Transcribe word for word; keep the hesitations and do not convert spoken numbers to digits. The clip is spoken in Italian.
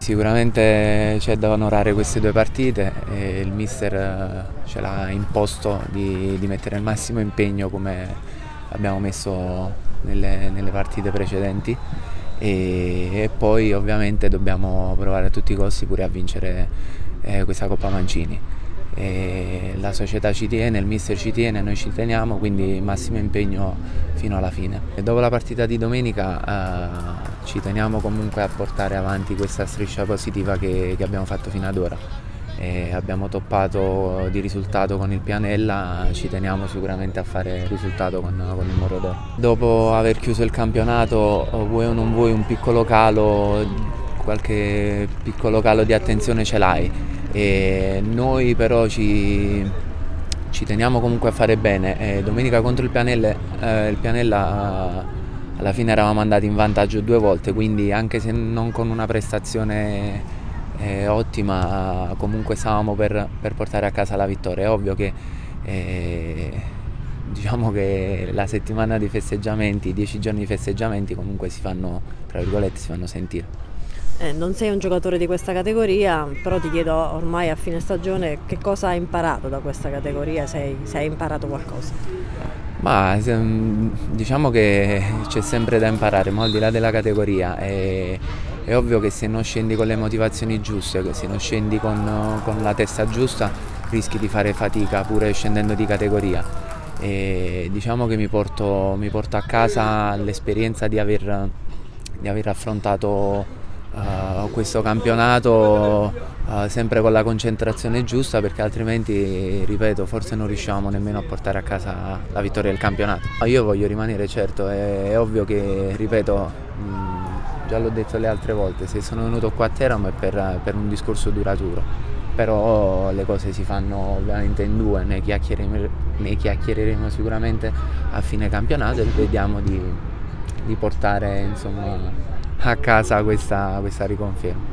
Sicuramente c'è da onorare queste due partite e il mister ce l'ha imposto di, di mettere il massimo impegno come abbiamo messo nelle, nelle partite precedenti e, e poi ovviamente dobbiamo provare a tutti i costi pure a vincere eh, questa Coppa Mancini. E la società ci tiene, il mister ci tiene, noi ci teniamo, quindi massimo impegno fino alla fine. E dopo la partita di domenica eh, ci teniamo comunque a portare avanti questa striscia positiva che, che abbiamo fatto fino ad ora. E abbiamo toppato di risultato con il Pianella, ci teniamo sicuramente a fare risultato con, con il Morro d'Oro. Dopo aver chiuso il campionato, vuoi o non vuoi, un piccolo calo, qualche piccolo calo di attenzione ce l'hai. E noi però ci, ci teniamo comunque a fare bene. E domenica contro il Pianella, eh, il Pianella alla fine eravamo andati in vantaggio due volte, quindi anche se non con una prestazione eh, ottima, comunque stavamo per, per portare a casa la vittoria. È ovvio che eh, diciamo che la settimana di festeggiamenti, i dieci giorni di festeggiamenti comunque si fanno, tra virgolette, si fanno sentire. Eh, non sei un giocatore di questa categoria, però ti chiedo ormai a fine stagione che cosa hai imparato da questa categoria, se hai, se hai imparato qualcosa. Ma diciamo che c'è sempre da imparare, ma al di là della categoria è, è ovvio che se non scendi con le motivazioni giuste, se non scendi con, con la testa giusta, rischi di fare fatica pure scendendo di categoria. E diciamo che mi porto, mi porto a casa l'esperienza di aver, di aver affrontato Uh, questo campionato uh, sempre con la concentrazione giusta, perché altrimenti, ripeto, forse non riusciamo nemmeno a portare a casa la vittoria del campionato. Io voglio rimanere, certo, è, è ovvio che, ripeto, mh, già l'ho detto le altre volte, se sono venuto qua a Teramo è per, per un discorso duraturo, però le cose si fanno ovviamente in due, ne chiacchiereremo, ne chiacchiereremo sicuramente a fine campionato e vediamo di, di portare, insomma, a casa questa, questa riconferma.